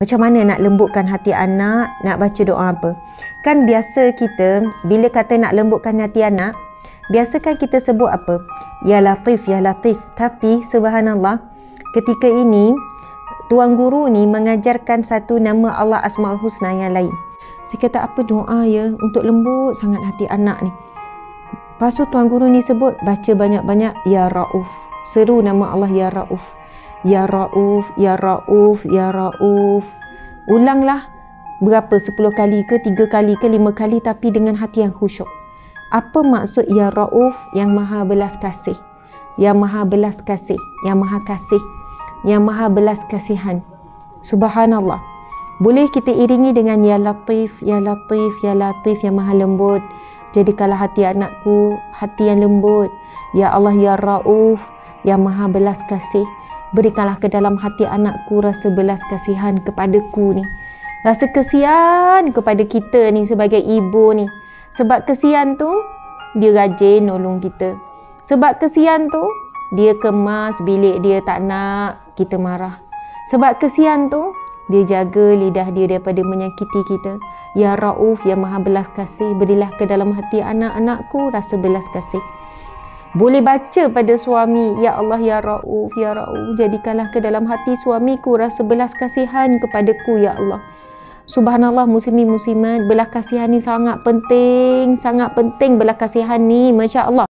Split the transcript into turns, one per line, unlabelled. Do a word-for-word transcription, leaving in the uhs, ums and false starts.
Macam mana nak lembutkan hati anak, nak baca doa apa? Kan biasa kita bila kata nak lembutkan hati anak, biasa kan kita sebut apa? Ya Latif, Ya Latif. Tapi subhanallah, ketika ini Tuan Guru ni mengajarkan satu nama Allah Asmaul Husna yang lain. Saya kata apa doa ya untuk lembut sangat hati anak ni. Lepas tu Tuan Guru ni sebut baca banyak-banyak Ya Rauf. Seru nama Allah Ya Rauf. Ya Rauf, Ya Rauf, Ya Rauf. Ulanglah berapa, sepuluh kali ke, tiga kali ke, lima kali, tapi dengan hati yang khusyuk. Apa maksud Ya Rauf? Yang maha belas kasih. Yang maha belas kasih. Yang maha kasih. Yang maha belas kasihan. Subhanallah. Boleh kita iringi dengan Ya Latif, Ya Latif, Ya Latif, yang maha lembut. Jadikanlah hati anakku hati yang lembut. Ya Allah Ya Rauf, yang maha belas kasih. Berikanlah ke dalam hati anakku rasa belas kasihan kepadaku ni. Rasa kesian kepada kita ni sebagai ibu ni. Sebab kesian tu, dia rajin nolong kita. Sebab kesian tu, dia kemas bilik dia tak nak kita marah. Sebab kesian tu, dia jaga lidah dia daripada menyakiti kita. Ya Rauf, yang maha belas kasih, berilah ke dalam hati anak-anakku rasa belas kasih. Boleh baca pada suami, Ya Allah Ya Rauf, Ya Rauf, jadikanlah ke dalam hati suamiku rasa belas kasihan kepadaku, Ya Allah. Subhanallah, muslimin muslimat, belas kasihan ni sangat penting, sangat penting belas kasihan ni, Masya Allah.